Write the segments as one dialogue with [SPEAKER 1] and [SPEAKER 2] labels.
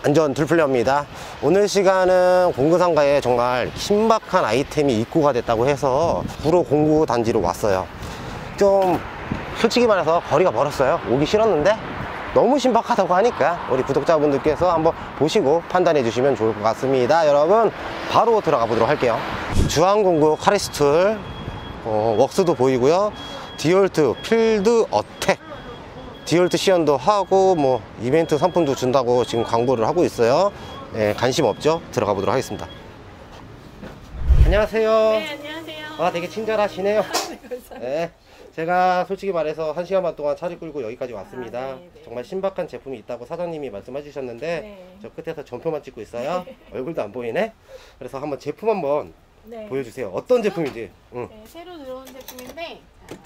[SPEAKER 1] 안전 둘플레어입니다. 오늘 시간은 공구상가에 정말 신박한 아이템이 입고가 됐다고 해서 구로 공구 단지로 왔어요. 좀 솔직히 말해서 거리가 멀었어요. 오기 싫었는데 너무 신박하다고 하니까 우리 구독자분들께서 한번 보시고 판단해 주시면 좋을 것 같습니다. 여러분 바로 들어가 보도록 할게요. 주한공구 카리스툴 웍스도 보이고요. 디올트 필드 어택 디올트 시연도 하고 뭐 이벤트 상품도 준다고 지금 광고를 하고 있어요. 네, 관심 없죠? 들어가 보도록 하겠습니다. 안녕하세요.
[SPEAKER 2] 네, 안녕하세요.
[SPEAKER 1] 아, 되게 친절하시네요. 네, 제가 솔직히 말해서 1시간 반 동안 차를 끌고 여기까지 왔습니다.
[SPEAKER 2] 네, 네.
[SPEAKER 1] 정말 신박한 제품이 있다고 사장님이 말씀해 주셨는데
[SPEAKER 2] 네.
[SPEAKER 1] 저 끝에서 전표만 찍고 있어요. 얼굴도 안 보이네. 그래서 한번 제품 한번
[SPEAKER 2] 네.
[SPEAKER 1] 보여주세요. 어떤 제품인지. 응.
[SPEAKER 2] 네, 새로 들어온 제품인데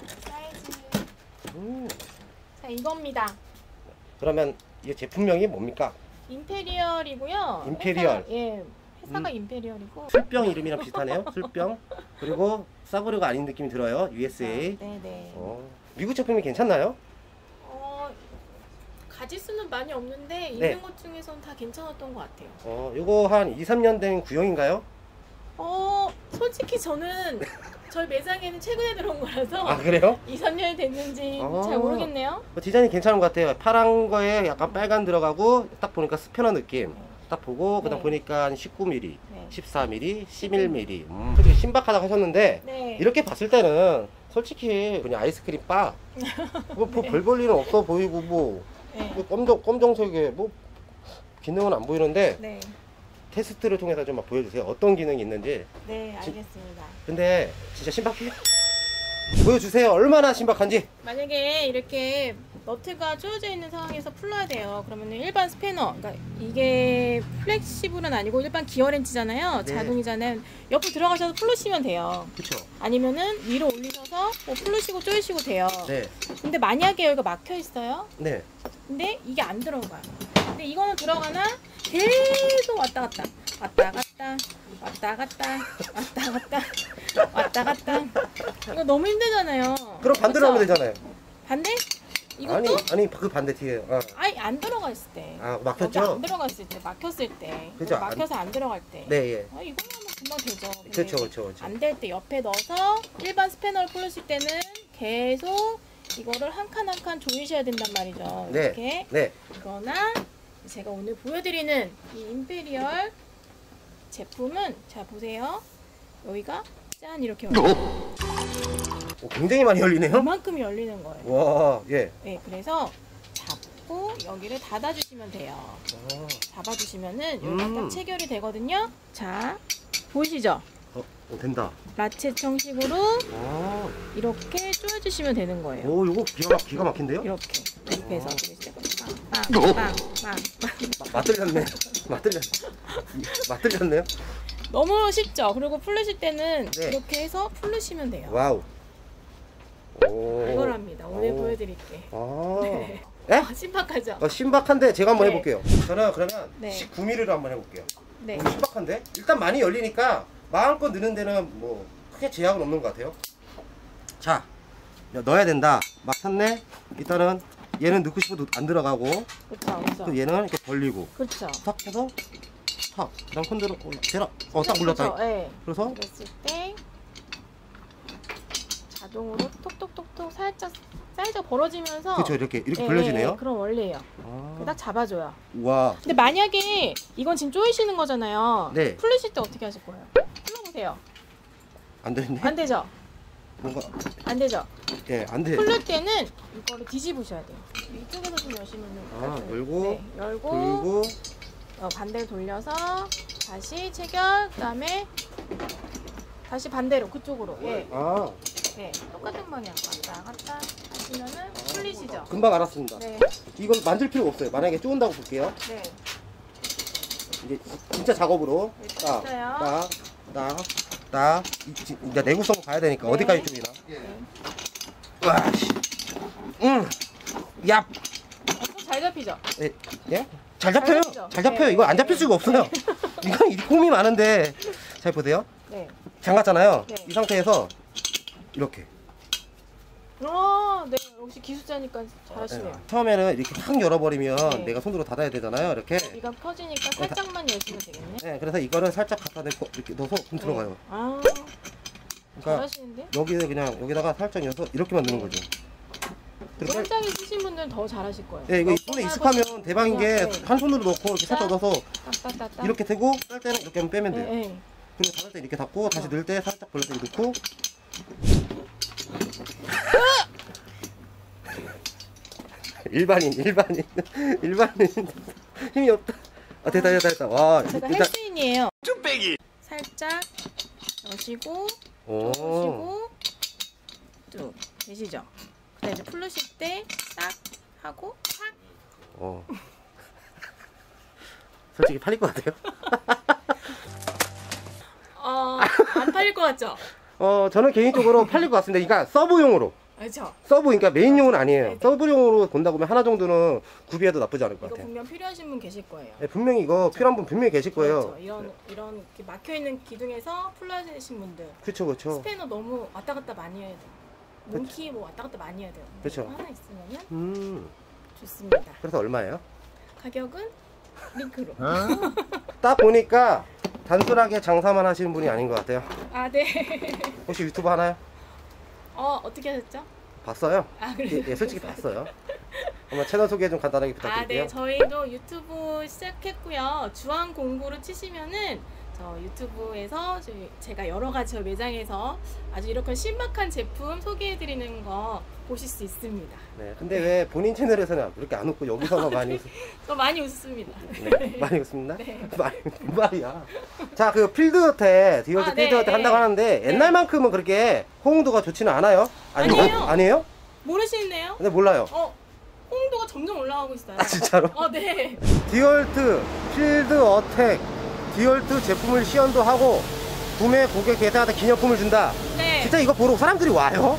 [SPEAKER 2] 사이즈 자, 이겁니다.
[SPEAKER 1] 그러면 이 제품명이 뭡니까?
[SPEAKER 2] 임페리얼이고요.
[SPEAKER 1] 임페리얼.
[SPEAKER 2] 회사가 임페리얼이고.
[SPEAKER 1] 술병 이름이랑 비슷하네요. 술병. 그리고 싸구려가 아닌 느낌이 들어요. USA.
[SPEAKER 2] 네네.
[SPEAKER 1] 미국 제품이 괜찮나요?
[SPEAKER 2] 가지수는 많이 없는데
[SPEAKER 1] 네.
[SPEAKER 2] 있는 것 중에서는 다 괜찮았던 것 같아요.
[SPEAKER 1] 요거 한 2, 3년 된 구형인가요?
[SPEAKER 2] 솔직히 저는 저희 매장에는 최근에 들어온 거라서
[SPEAKER 1] 아, 그래요?
[SPEAKER 2] 2, 3년이 됐는지 잘 모르겠네요.
[SPEAKER 1] 디자인이 괜찮은 것 같아요. 파란 거에 약간 빨간 들어가고 딱 보니까 스패너 느낌. 딱 보고 그다음
[SPEAKER 2] 네.
[SPEAKER 1] 보니까 19mm,
[SPEAKER 2] 네.
[SPEAKER 1] 14mm, 11mm. 솔직히 신박하다고 하셨는데
[SPEAKER 2] 네.
[SPEAKER 1] 이렇게 봤을 때는 솔직히 그냥 아이스크림 바. 뭐 별 볼 일은 없어 보이고 뭐
[SPEAKER 2] 네.
[SPEAKER 1] 검정색에 뭐 기능은 안 보이는데
[SPEAKER 2] 네.
[SPEAKER 1] 테스트를 통해서 좀 보여주세요. 어떤 기능이 있는지.
[SPEAKER 2] 네, 알겠습니다.
[SPEAKER 1] 근데 진짜 신박해요. 보여주세요. 얼마나 신박한지.
[SPEAKER 2] 만약에 이렇게 너트가 조여져 있는 상황에서 풀러야 돼요. 그러면 일반 스패너, 그러니까 이게 플렉시블은 아니고 일반 기어렌치잖아요.
[SPEAKER 1] 네.
[SPEAKER 2] 자동이잖아요. 옆으로 들어가셔서 풀르시면 돼요.
[SPEAKER 1] 그쵸?
[SPEAKER 2] 아니면은 위로 올리셔서 풀르시고 조이시고 돼요.
[SPEAKER 1] 네.
[SPEAKER 2] 근데 만약에 여기가 막혀 있어요.
[SPEAKER 1] 네.
[SPEAKER 2] 근데 이게 안 들어가요. 근데 이거는 들어가나 계속 왔다 갔다 왔다 갔다 왔다 갔다 왔다 갔다 왔다 갔다. 이거 너무 힘들잖아요.
[SPEAKER 1] 그럼 반대로
[SPEAKER 2] 그쵸?
[SPEAKER 1] 하면 되잖아요.
[SPEAKER 2] 반대? 이것도?
[SPEAKER 1] 아니 그 반대 뒤에.
[SPEAKER 2] 아니 안 들어가 있을 때.
[SPEAKER 1] 막혔죠?
[SPEAKER 2] 여기 안 들어갔을 때, 막혔을 때.
[SPEAKER 1] 그죠?
[SPEAKER 2] 막혀서 안 들어갈 때.
[SPEAKER 1] 네, 예.
[SPEAKER 2] 이거는 금방 되죠.
[SPEAKER 1] 그렇죠.
[SPEAKER 2] 안 될 때 옆에 넣어서 일반 스패너를 풀으실 때는 계속 이거를 한 칸 한 칸 조이셔야 된단 말이죠.
[SPEAKER 1] 네.
[SPEAKER 2] 이렇게.
[SPEAKER 1] 네.
[SPEAKER 2] 그러나 제가 오늘 보여드리는 이 임페리얼 제품은 자 보세요. 여기가 짠 이렇게 열려요.
[SPEAKER 1] 굉장히 많이 열리네요.
[SPEAKER 2] 이만큼이 열리는 거예요.
[SPEAKER 1] 와, 예.
[SPEAKER 2] 네, 그래서 잡고 여기를 닫아주시면 돼요. 잡아주시면은 여기가 딱 체결이 되거든요. 자, 보이시죠?
[SPEAKER 1] 된다.
[SPEAKER 2] 라쳇 형식으로 이렇게 조여주시면 되는 거예요.
[SPEAKER 1] 오, 요거 기가 막힌데요?
[SPEAKER 2] 이렇게 옆에서 빵빵빵빵
[SPEAKER 1] 맞들렸네. 맞들렸네요.
[SPEAKER 2] 너무 쉽죠? 그리고 풀르실 때는
[SPEAKER 1] 네.
[SPEAKER 2] 이렇게 해서 풀르시면 돼요.
[SPEAKER 1] 와우.
[SPEAKER 2] 이거랍니다. 오늘 보여드릴게.
[SPEAKER 1] 네?
[SPEAKER 2] 신박하죠?
[SPEAKER 1] 신박한데 제가 한번
[SPEAKER 2] 네.
[SPEAKER 1] 해볼게요. 저는 그러면
[SPEAKER 2] 네.
[SPEAKER 1] 19mm로 한번 해볼게요.
[SPEAKER 2] 네.
[SPEAKER 1] 신박한데? 일단 많이 열리니까 마음껏 넣는 데는 뭐 크게 제약은 없는 것 같아요. 자, 넣어야 된다. 막혔네. 일단은 얘는 넣고 싶어도 안 들어가고,
[SPEAKER 2] 그렇죠.
[SPEAKER 1] 또 얘는 이렇게 벌리고,
[SPEAKER 2] 그렇죠.
[SPEAKER 1] 탁 해서 탁. 그다음 손대로 딱 물렸다.
[SPEAKER 2] 네.
[SPEAKER 1] 그래서
[SPEAKER 2] 그랬을 때 자동으로 톡톡톡톡 살짝 사이즈가 벌어지면서
[SPEAKER 1] 그렇죠. 이렇게 벌려지네요.
[SPEAKER 2] 그럼 원래예요. 딱 잡아줘요.
[SPEAKER 1] 와.
[SPEAKER 2] 근데 만약에 이건 지금 조이시는 거잖아요.
[SPEAKER 1] 네.
[SPEAKER 2] 풀리실 때 어떻게 하실 거예요? 풀러보세요.
[SPEAKER 1] 안 되는데?
[SPEAKER 2] 안 되죠?
[SPEAKER 1] 뭔가
[SPEAKER 2] 안 되죠?
[SPEAKER 1] 예, 안 돼.
[SPEAKER 2] 풀릴 때는 이거를 뒤집으셔야 돼요. 이쪽에서 좀 여시면
[SPEAKER 1] 열고,
[SPEAKER 2] 네, 열고
[SPEAKER 1] 돌고,
[SPEAKER 2] 반대로 돌려서 다시 체결, 그다음에 다시 반대로 그쪽으로. 예. 네, 똑같은 방향 왔다 갔다 하시면은 풀리시죠?
[SPEAKER 1] 금방 알았습니다.
[SPEAKER 2] 네.
[SPEAKER 1] 이건 만질 필요가 없어요. 만약에 쪼은다고 볼게요.
[SPEAKER 2] 네.
[SPEAKER 1] 이제 진짜 작업으로
[SPEAKER 2] 됐어요.
[SPEAKER 1] 딱 이제 내구성 봐야 되니까
[SPEAKER 2] 네.
[SPEAKER 1] 어디까지 쪼이나?
[SPEAKER 2] 네.
[SPEAKER 1] 와, 씨. 얍.
[SPEAKER 2] 잘 잡히죠?
[SPEAKER 1] 예? 예? 잘 잡혀요.
[SPEAKER 2] 잡히죠?
[SPEAKER 1] 잘 잡혀요.
[SPEAKER 2] 네.
[SPEAKER 1] 이거 안 잡힐 수가 없어요. 이건 홈이 많은데. 잘 보세요.
[SPEAKER 2] 네.
[SPEAKER 1] 잠갔잖아요.
[SPEAKER 2] 네.
[SPEAKER 1] 이 상태에서 이렇게
[SPEAKER 2] 네. 역시 기술자니까 잘하시네요.
[SPEAKER 1] 처음에는 이렇게 확 열어버리면
[SPEAKER 2] 네.
[SPEAKER 1] 내가 손으로 닫아야 되잖아요. 이렇게.
[SPEAKER 2] 이가 펴지니까 살짝만 열시면 되겠네.
[SPEAKER 1] 네, 그래서 이거를 살짝 갖다 대고 이렇게 넣어서 좀 들어가요.
[SPEAKER 2] 아,
[SPEAKER 1] 그러니까
[SPEAKER 2] 잘하시는데?
[SPEAKER 1] 여기에 그냥 여기다가 살짝 넣어서 이렇게만 넣는 거죠. 그리고
[SPEAKER 2] 현장에 쓰신 분들은 더 잘하실 거예요.
[SPEAKER 1] 네, 이거 손에 익숙하면 대박인 게
[SPEAKER 2] 네.
[SPEAKER 1] 한 손으로 넣고 이렇게 살짝 넣어서
[SPEAKER 2] 딱딱딱딱.
[SPEAKER 1] 이렇게 대고 쌀 때는 이렇게 하면 빼면
[SPEAKER 2] 네,
[SPEAKER 1] 돼요.
[SPEAKER 2] 네.
[SPEAKER 1] 그리고 닫을 때 이렇게 닫고 다시 넣을 때 살짝 벌려서 이렇게 넣고. 일반인 힘이 없다. 아, 됐다. 와,
[SPEAKER 2] 제가
[SPEAKER 1] 일단
[SPEAKER 2] 헬스인이에요. 살짝 넣으시고
[SPEAKER 1] 오.
[SPEAKER 2] 넣으시고 뚝 되시죠? 그다음 이제 풀르실 때 딱 하고 탁.
[SPEAKER 1] 솔직히 팔릴 것 같아요.
[SPEAKER 2] 안 팔릴 것 같죠?
[SPEAKER 1] 저는 개인적으로 팔릴 것 같습니다. 그러니까 서브용으로.
[SPEAKER 2] 그렇죠.
[SPEAKER 1] 서브, 그러니까 메인용은 아니에요.
[SPEAKER 2] 네.
[SPEAKER 1] 서브용으로 본다고 하면 하나 정도는 구비해도 나쁘지 않을 것
[SPEAKER 2] 이거
[SPEAKER 1] 같아요.
[SPEAKER 2] 분명 필요하신 분 계실 거예요.
[SPEAKER 1] 네, 분명히 이거 필요한 분 분명히 계실 거예요.
[SPEAKER 2] 그렇죠. 이런 이렇게 막혀 있는 기둥에서 풀러내신 분들.
[SPEAKER 1] 그렇죠.
[SPEAKER 2] 스패너 너무 왔다 갔다 많이 해야 돼요. 몽키 뭐 왔다 갔다 많이 해야 돼요.
[SPEAKER 1] 그쵸.
[SPEAKER 2] 이거 하나 있으면은 좋습니다.
[SPEAKER 1] 그래서 얼마예요?
[SPEAKER 2] 가격은 링크로.
[SPEAKER 1] 딱 보니까 단순하게 장사만 하시는 분이 아닌 것 같아요.
[SPEAKER 2] 아 네.
[SPEAKER 1] 혹시 유튜브 하나요?
[SPEAKER 2] 어떻게 하셨죠?
[SPEAKER 1] 봤어요.
[SPEAKER 2] 아 그래요?
[SPEAKER 1] 예, 솔직히 봤어요. 한번 채널 소개 좀 간단하게 부탁드릴게요.
[SPEAKER 2] 네. 저희도 유튜브 시작했고요. 주황 공구를 치시면은 저 유튜브에서 제가 여러 가지 저 매장에서 아주 이렇게 신박한 제품 소개해드리는 거 보실 수 있습니다.
[SPEAKER 1] 네, 근데 왜 본인 채널에서는 이렇게 안 웃고 여기서만 많이 웃...
[SPEAKER 2] 저 많이 웃습니다.
[SPEAKER 1] 네, 많이 웃습니다?
[SPEAKER 2] 네.
[SPEAKER 1] 많이 무슨 말이야. 자, 그 디월트
[SPEAKER 2] 네,
[SPEAKER 1] 필드어택 한다고 하는데 옛날만큼은 그렇게 호응도가 좋지는 않아요?
[SPEAKER 2] 아니에요.
[SPEAKER 1] 아니에요?
[SPEAKER 2] 모르시네요?
[SPEAKER 1] 근데 몰라요.
[SPEAKER 2] 홍도가 점점 올라가고 있어요.
[SPEAKER 1] 아, 진짜로?
[SPEAKER 2] 네.
[SPEAKER 1] 디월트 필드어택 디월트 제품을 시연도 하고 구매 고객 계좌한테 기념품을 준다.
[SPEAKER 2] 네.
[SPEAKER 1] 진짜 이거 보러 사람들이 와요?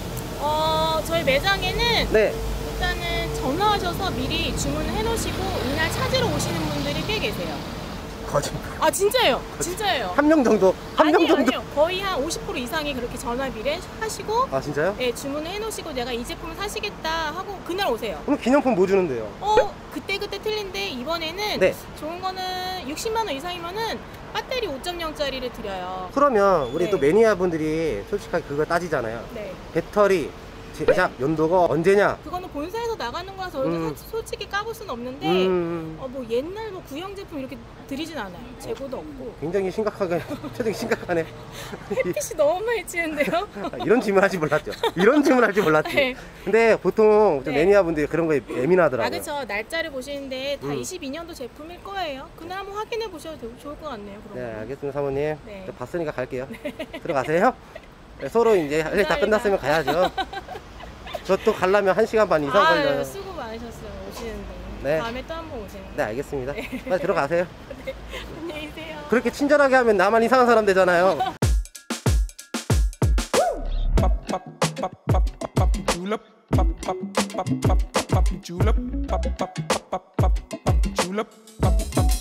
[SPEAKER 2] 저희 매장에는
[SPEAKER 1] 네.
[SPEAKER 2] 일단은 전화하셔서 미리 주문을 해놓으시고 이날 찾으러 오시는 분들이 꽤 계세요.
[SPEAKER 1] 거짓말.
[SPEAKER 2] 아 진짜예요. 진짜예요.
[SPEAKER 1] 한 명 정도. 한 명 정도.
[SPEAKER 2] 아니요. 거의 한 50% 이상이 그렇게 전화 미리 하시고
[SPEAKER 1] 아, 진짜요?
[SPEAKER 2] 네, 주문을 해놓으시고 내가 이 제품을 사시겠다 하고 그날 오세요.
[SPEAKER 1] 그럼 기념품 뭐 주는데요?
[SPEAKER 2] 그때 틀린데 이번에는
[SPEAKER 1] 네.
[SPEAKER 2] 좋은 거는 60만 원 이상이면은 배터리 5.0짜리를 드려요.
[SPEAKER 1] 그러면 우리
[SPEAKER 2] 네.
[SPEAKER 1] 또 매니아 분들이 솔직하게 그거 따지잖아요.
[SPEAKER 2] 네.
[SPEAKER 1] 배터리 제작 연도가 언제냐?
[SPEAKER 2] 그거는 본사에서 나가는 거라서 저희도 솔직히 까볼 수는 없는데 뭐 옛날 뭐 구형 제품 이렇게 드리진 않아요. 재고도 없고.
[SPEAKER 1] 굉장히 심각하게 표정이 심각하네.
[SPEAKER 2] 햇빛이 너무 많이 찌는데요?
[SPEAKER 1] 이런 질문 할지 몰랐죠. 이런 질문 할지 몰랐지.
[SPEAKER 2] 네.
[SPEAKER 1] 근데 보통 좀
[SPEAKER 2] 네.
[SPEAKER 1] 매니아 분들이 그런 거에 예민하더라고요.
[SPEAKER 2] 그쵸. 날짜를 보시는데 다 22년도 제품일 거예요. 그날 한번 확인해 보셔도 좋을 것 같네요. 그럼.
[SPEAKER 1] 네, 알겠습니다, 사모님.
[SPEAKER 2] 네.
[SPEAKER 1] 저 봤으니까 갈게요. 들어가세요. 네, 서로 이제 할 일 다
[SPEAKER 2] 감사합니다.
[SPEAKER 1] 끝났으면 가야죠. 저 또 가려면 1시간 반 이상 걸려요.
[SPEAKER 2] 수고 많으셨어요. 오시는데.
[SPEAKER 1] 네.
[SPEAKER 2] 다음에 또 한 번 오세요.
[SPEAKER 1] 네, 알겠습니다. 빨리 들어가세요.
[SPEAKER 2] 네. 안녕히 계세요.
[SPEAKER 1] 그렇게 친절하게 하면 나만 이상한 사람 되잖아요.
[SPEAKER 3] julep.